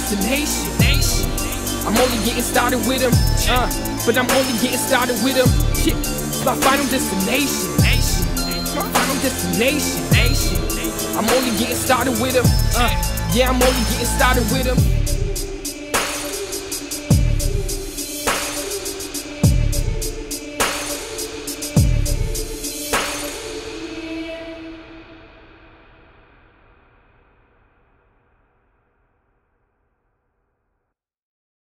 destination. I'm only getting started with him, but I'm only getting started with him. Shit, it's my final destination. It's my final destination. I'm only getting started with him. Yeah, I'm only getting started with him.